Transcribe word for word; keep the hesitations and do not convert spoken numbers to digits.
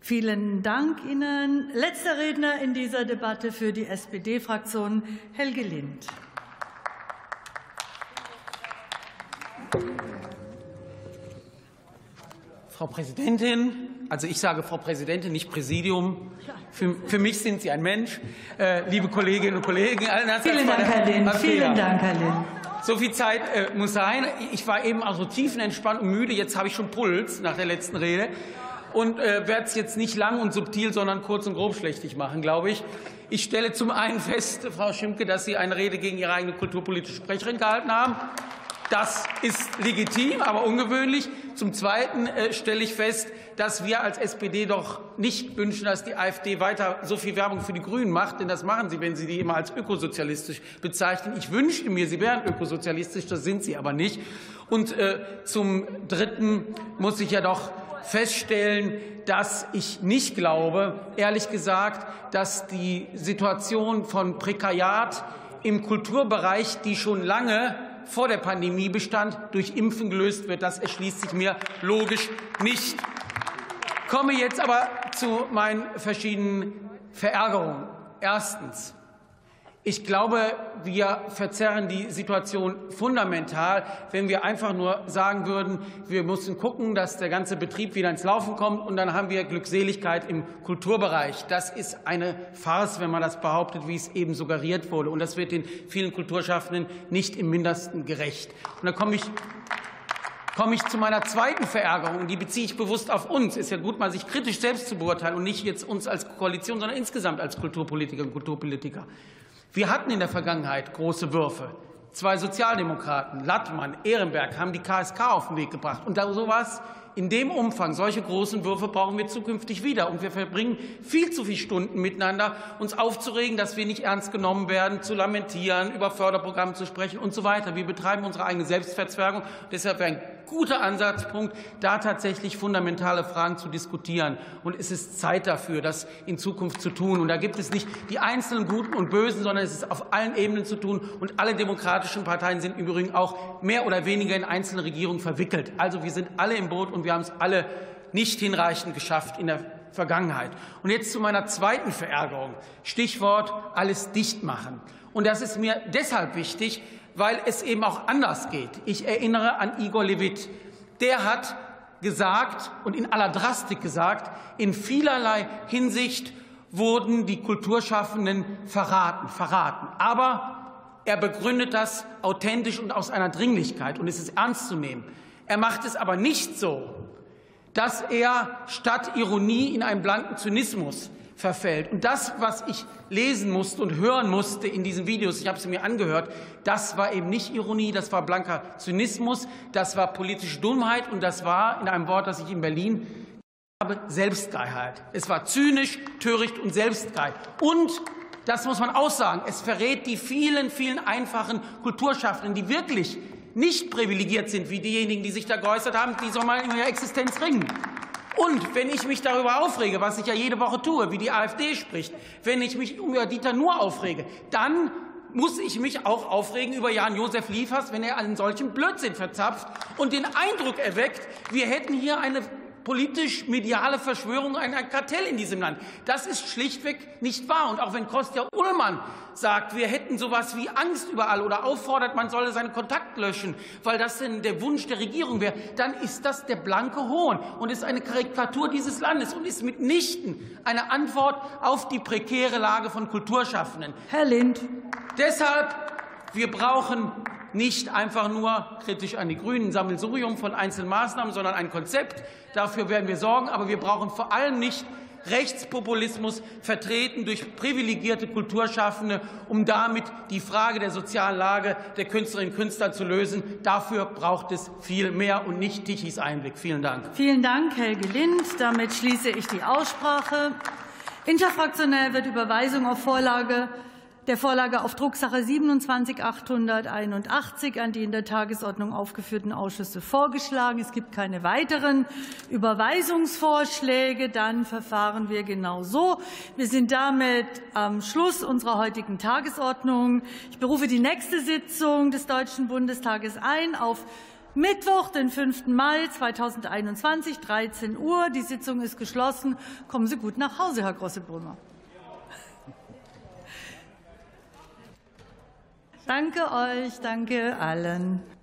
Vielen Dank Ihnen. Letzter Redner in dieser Debatte für die S P D-Fraktion, Helge Lind. Frau Präsidentin, also ich sage Frau Präsidentin, nicht Präsidium. Für, für mich sind Sie ein Mensch. Äh, liebe Kolleginnen und Kollegen, allen Vielen Dank, Herr Lind. Vielen Dank, Herr Lind. So viel Zeit äh, muss sein. Ich war eben also tiefenentspannt und müde. Jetzt habe ich schon Puls nach der letzten Rede und äh, werde es jetzt nicht lang und subtil, sondern kurz und grob schlechtig machen, glaube ich. Ich stelle zum einen fest, Frau Schimke, dass Sie eine Rede gegen Ihre eigene kulturpolitische Sprecherin gehalten haben. Das ist legitim, aber ungewöhnlich. Zum Zweiten äh, stelle ich fest, dass wir als S P D doch nicht wünschen, dass die AfD weiter so viel Werbung für die Grünen macht, denn das machen sie, wenn sie die immer als ökosozialistisch bezeichnen. Ich wünschte mir, sie wären ökosozialistisch, das sind sie aber nicht. Und äh, zum Dritten muss ich ja doch feststellen, dass ich nicht glaube, ehrlich gesagt, dass die Situation von Prekariat im Kulturbereich, die schon lange vor der Pandemie bestand, durch Impfen gelöst wird. Das erschließt sich mir logisch nicht. Ich komme jetzt aber zu meinen verschiedenen Verärgerungen. Erstens. Ich glaube, wir verzerren die Situation fundamental, wenn wir einfach nur sagen würden, wir müssen gucken, dass der ganze Betrieb wieder ins Laufen kommt, und dann haben wir Glückseligkeit im Kulturbereich. Das ist eine Farce, wenn man das behauptet, wie es eben suggeriert wurde. Und das wird den vielen Kulturschaffenden nicht im Mindesten gerecht. Und da komme ich komme ich zu meiner zweiten Verärgerung, und die beziehe ich bewusst auf uns. Es ist ja gut, mal sich kritisch selbst zu beurteilen und nicht jetzt uns als Koalition, sondern insgesamt als Kulturpolitikerinnen und Kulturpolitiker. Wir hatten in der Vergangenheit große Würfe. Zwei Sozialdemokraten, Lattmann, Ehrenberg, haben die K S K auf den Weg gebracht. Und da sowas in dem Umfang, solche großen Würfe brauchen wir zukünftig wieder. Und wir verbringen viel zu viele Stunden miteinander, uns aufzuregen, dass wir nicht ernst genommen werden, zu lamentieren, über Förderprogramme zu sprechen und so weiter. Wir betreiben unsere eigene Selbstverzwergung. Deshalb wäre ein guter Ansatzpunkt, da tatsächlich fundamentale Fragen zu diskutieren. Und es ist Zeit dafür, das in Zukunft zu tun. Und da gibt es nicht die einzelnen Guten und Bösen, sondern es ist auf allen Ebenen zu tun. Und alle demokratischen Parteien sind im Übrigen auch mehr oder weniger in einzelne Regierungen verwickelt. Also wir sind alle im Boot, und wir haben es alle nicht hinreichend geschafft in der Vergangenheit. Und jetzt zu meiner zweiten Verärgerung. Stichwort alles dicht machen. Und das ist mir deshalb wichtig, weil es eben auch anders geht. Ich erinnere an Igor Levit. Der hat gesagt und in aller Drastik gesagt, in vielerlei Hinsicht wurden die Kulturschaffenden verraten, verraten. Aber er begründet das authentisch und aus einer Dringlichkeit, und es ist ernst zu nehmen. Er macht es aber nicht so, dass er statt Ironie in einen blanken Zynismus verfällt. Und das, was ich lesen musste und hören musste in diesen Videos, ich habe sie mir angehört, das war eben nicht Ironie, das war blanker Zynismus, das war politische Dummheit, und das war, in einem Wort, das ich in Berlin habe, Selbstgeilheit. Es war zynisch, töricht und selbstgeil. Und das muss man auch sagen, es verrät die vielen, vielen einfachen Kulturschaffenden, die wirklich nicht privilegiert sind wie diejenigen, die sich da geäußert haben, die soll mal in ihrer Existenz ringen. Und wenn ich mich darüber aufrege, was ich ja jede Woche tue, wie die AfD spricht, wenn ich mich über Dieter Nuhr aufrege, dann muss ich mich auch aufregen über Jan-Josef Liefers, wenn er einen solchen Blödsinn verzapft und den Eindruck erweckt, wir hätten hier eine politisch-mediale Verschwörung, ein Kartell in diesem Land. Das ist schlichtweg nicht wahr. Und auch wenn Kostja Ullmann sagt, wir hätten sowas wie Angst überall oder auffordert, man solle seinen Kontakt löschen, weil das denn der Wunsch der Regierung wäre, dann ist das der blanke Hohn und ist eine Karikatur dieses Landes und ist mitnichten eine Antwort auf die prekäre Lage von Kulturschaffenden. Herr Lind. Deshalb, wir brauchen nicht einfach nur kritisch an die Grünen Sammelsurium von einzelnen Maßnahmen, sondern ein Konzept. Dafür werden wir sorgen. Aber wir brauchen vor allem nicht Rechtspopulismus, vertreten durch privilegierte Kulturschaffende, um damit die Frage der sozialen Lage der Künstlerinnen und Künstler zu lösen. Dafür braucht es viel mehr und nicht Tichys Einblick. Vielen Dank. Vielen Dank, Helge Lind. Damit schließe ich die Aussprache. Interfraktionell wird Überweisung auf Vorlage der Vorlage auf Drucksache siebenundzwanzig achthunderteinundachtzig an die in der Tagesordnung aufgeführten Ausschüsse vorgeschlagen. Es gibt keine weiteren Überweisungsvorschläge. Dann verfahren wir genau so. Wir sind damit am Schluss unserer heutigen Tagesordnung. Ich berufe die nächste Sitzung des Deutschen Bundestages ein auf Mittwoch, den fünften Mai zweitausendeinundzwanzig, dreizehn Uhr. Die Sitzung ist geschlossen. Kommen Sie gut nach Hause, Herr Grossebrunner. Danke euch, danke allen.